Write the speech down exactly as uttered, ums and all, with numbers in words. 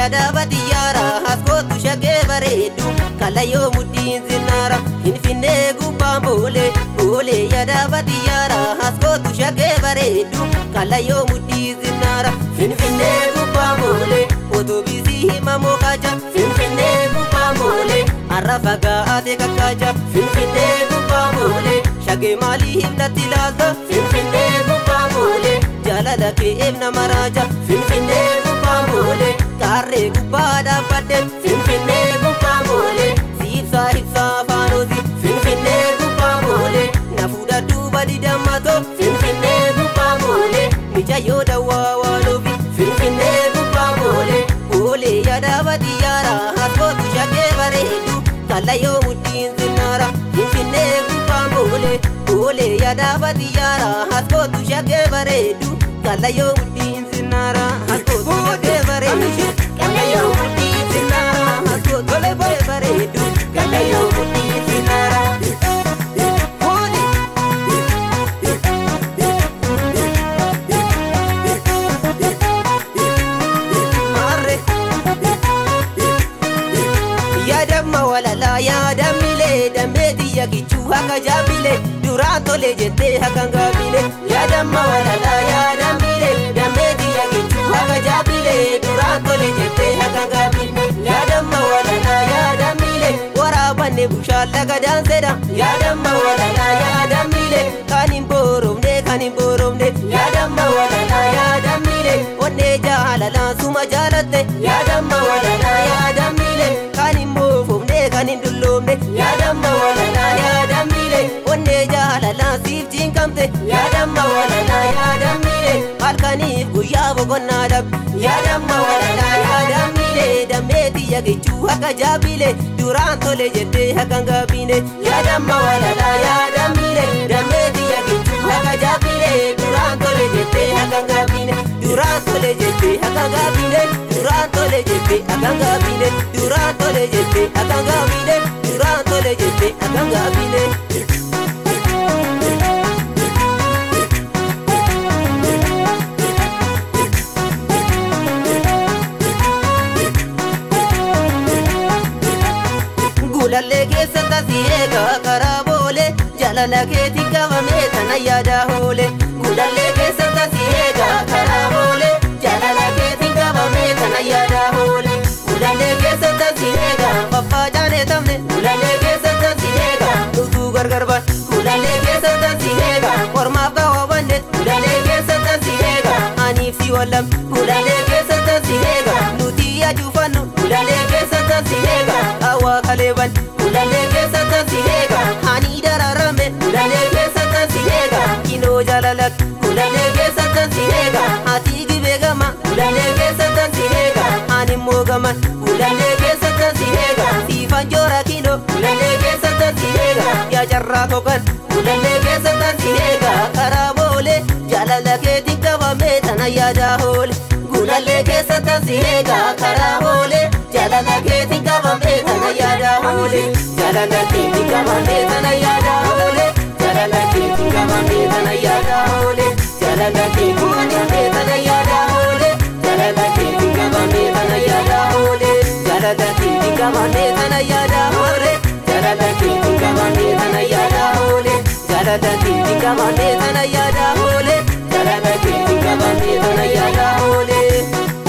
yada badiyara haskotu shage bareedu kalayo mudin zinara Finfinne gubbaan boole boole yada badiyara haskotu shage bareedu kalayo mudin zinara Finfinne gubbaan boole otobisi hima mokacha Finfinne gubbaan boole arrafaga ate kakacha Finfinne gubbaan boole shage mali himna tilata Finfinne gubbaan boole jalala ke ebna maraja Finfinne gubbaan boole karre gubbada badde Finfinne gubbaan boole sibsa hibsa fanozi Finfinne gubbaan boole nafuda duba di damato Finfinne gubbaan boole mija yoda wawalovi Finfinne gubbaan boole boole yada badiyara haskotu shage bareedu kalayo mudin zinara Finfinne gubbaan boole boole yada badiyara haskotu shage bareedu kalayo mudin zinara haskotu shage bareedu kalayo mudin zinara haskotu shage bareedu kalayo mudin zinara Yada mile damedi yakichu haka jabile Duranto le jete haka ngabile Yada mawalala yada mile damedi yakichu haka jabile Duranto le jete haka ngabile Yada mawalala yada mile warabane bushala gadanseda Yada mawalala yada mile kanin boromne kanin boromne Yada mawalala yada mile onne jahalala suma jalate Yada mawalala yada mile kanin boromne kanin dullomne Yada mawalala yada mile onne jahalala sifjin kamte Yada mawalala yada mile halkanif guyya bogonna dab Yada mawalala yada mile dameti yagichu haka jabile Duranto le jette haka ngabine Yada mawalala yada mile dameti yagichu haka jabile Duranto le jette haka ngabine Duranto le jette haka ngabine Duranto le jette haka ngabine Duranto le jette haka ngabine Duranto le jette haka ngabine Gulalle keessa siega karabole jalala keeti qabame tana yaada hoole Gulalle keessa siega karabole jalala keeti qabame tana yaada hoole Gulalle keessa siega papa jaane tamne Gulalle keessa siega utu gargarban Gulalle keessa siega korma bawanne Gulalle keessa siega anif si wallam Gulalle keessa siega nuti ajufannu Gulalle keessa siega awa kaleban Gulalle keessa siega hani dararame Gulalle keessa siega kino jalalak Gulalle keessa siega ati gibegama Gulalle keessa siega ani mogama Gulalle keessa siega sifan jora kino Gulalle keessa siega ya jarra kokan Gulalle keessa siega karabole jalala keti kabame tana yada hole Gulalle keessa siega karabole jalala keti kabame tana yada hole Jalala keti kabame tana yada hole Jalala keti kabame tana yada hole Jalala keti kabame tana yada hole Jalala keti kabame tana yada hole Jalala keti kabame tana yada hole Jalala keti kabame tana yada hole Jalala keti kabame tana yada hole Jalala keti kabame tana yada hole